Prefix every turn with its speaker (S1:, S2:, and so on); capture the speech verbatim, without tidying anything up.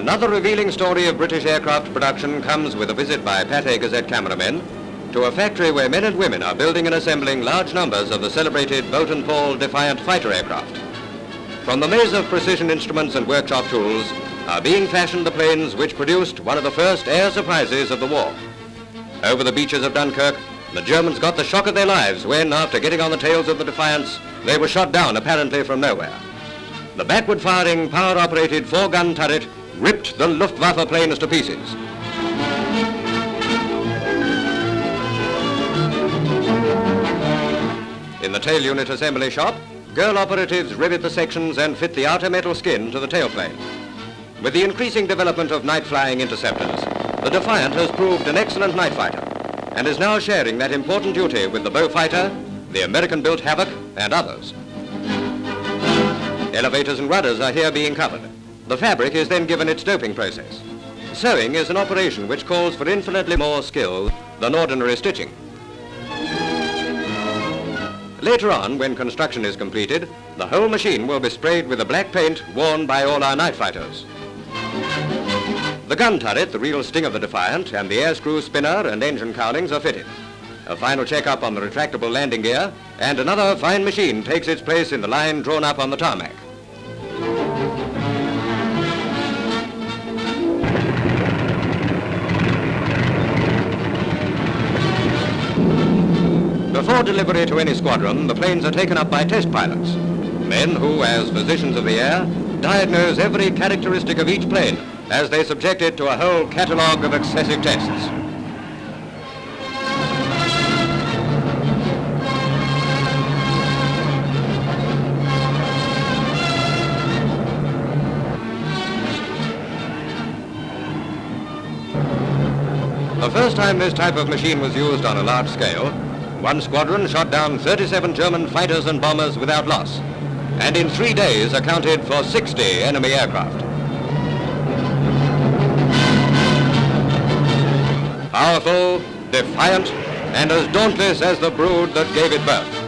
S1: Another revealing story of British aircraft production comes with a visit by Pathé Gazette cameramen to a factory where men and women are building and assembling large numbers of the celebrated Boulton Paul Defiant fighter aircraft. From the maze of precision instruments and workshop tools are being fashioned the planes which produced one of the first air surprises of the war. Over the beaches of Dunkirk, the Germans got the shock of their lives when, after getting on the tails of the Defiants, they were shot down apparently from nowhere. The backward-firing, power-operated four-gun turret ripped the Luftwaffe planes to pieces. In the tail unit assembly shop, girl operatives rivet the sections and fit the outer metal skin to the tailplane. With the increasing development of night-flying interceptors, the Defiant has proved an excellent night fighter and is now sharing that important duty with the Beaufighter, the American-built Havoc, and others. Elevators and rudders are here being covered. The fabric is then given its doping process. Sewing is an operation which calls for infinitely more skill than ordinary stitching. Later on, when construction is completed, the whole machine will be sprayed with the black paint worn by all our night fighters. The gun turret, the real sting of the Defiant, and the air screw spinner and engine cowlings are fitted. A final check-up on the retractable landing gear, and another fine machine takes its place in the line drawn up on the tarmac. Before delivery to any squadron, the planes are taken up by test pilots, men who, as physicians of the air, diagnose every characteristic of each plane as they subject it to a whole catalogue of excessive tests. The first time this type of machine was used on a large scale, one squadron shot down thirty-seven German fighters and bombers without loss, and in three days accounted for sixty enemy aircraft. Powerful, defiant, and as dauntless as the brood that gave it birth.